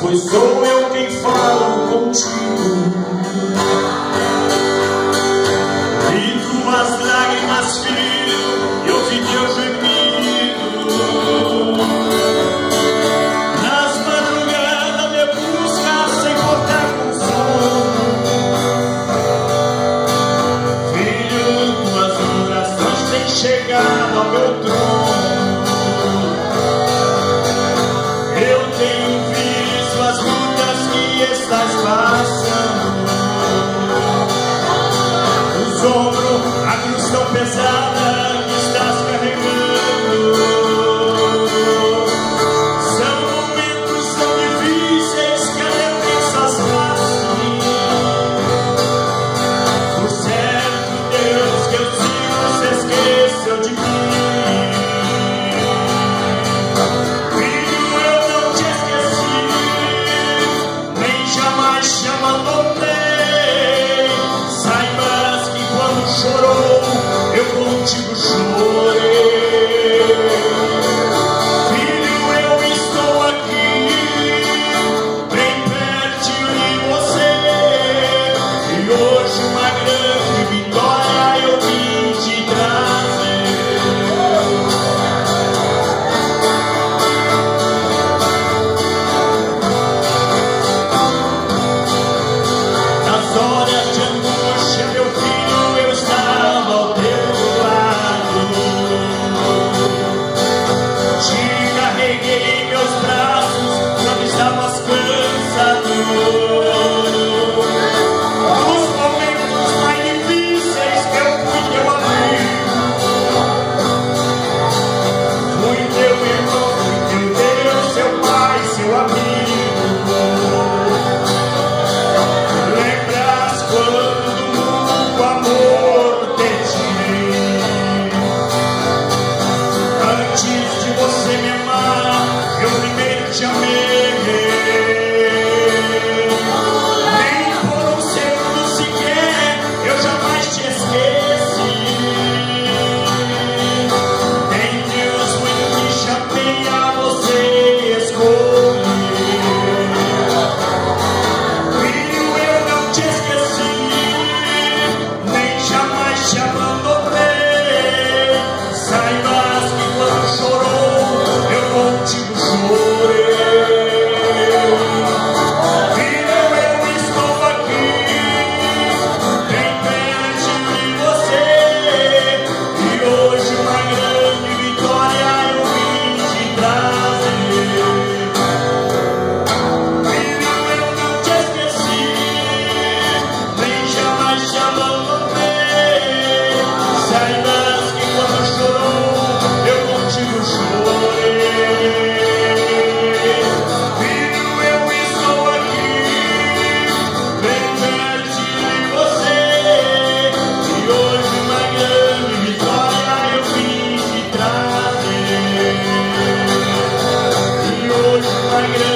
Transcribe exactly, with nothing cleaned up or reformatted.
pois sou eu quem falo contigo. E tuas lágrimas, filho, eu vi teu gemido. Nas madrugadas me busca sem cortar consolo. Filho, tuas orações têm chegado ao meu trono. Eu tenho visto as lutas que estás passando. Os ombros, a cruz tão pesada que estás carregando. São momentos tão difíceis que a lembranças passam. Por certo, Deus, que eu sigo, se esqueceu de mim. Chorou, eu contigo chorei. Filho, eu estou aqui, bem pertinho de você. E hoje uma grande vitória eu vim te trazer. Nas horas de angústia, meu filho, eu estava ao teu lado. Te carreguei em meus braços quando estavas cansado. Nos momentos mais difíceis que eu fui teu amigo, fui teu irmão, fui teu Deus, seu pai, seu amigo. Lembras quando o amor te tirei? Antes de você me amar, eu primeiro te amei. Nem por um segundo sequer eu jamais te esqueci. Em Deus muito me chamei, a você escolhi. Filho, eu não te esqueci, nem jamais te abandonei. Saibas que quando chorou, eu contigo chorei. Filho, eu estou aqui, bem pertinho de você. E hoje uma grande vitória eu vim te trazer. Filho, eu não te esqueci, nem jamais te abandonei. Saibas que quando chorou, eu contigo chorei. Filho, eu estou aqui, bem pertinho de você. E hoje uma grande vitória eu vim te trazer. E hoje uma grande